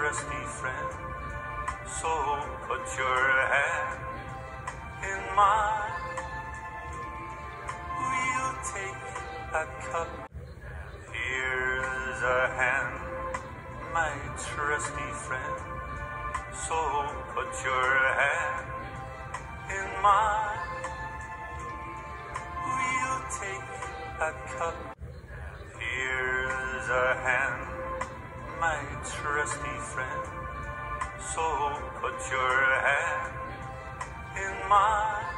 trusty friend. So put your hand in mine. We'll take a cup. Here's a hand, my trusty friend. So put your hand in mine. We'll take a cup. Here's a hand, my trusty friend. So put your hand in mine.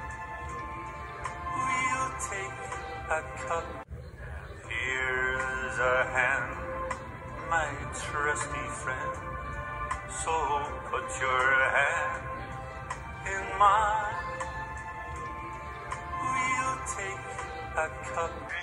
We'll take a cup. Here's a hand, my trusty friend. So put your hand in mine. We'll take a cup.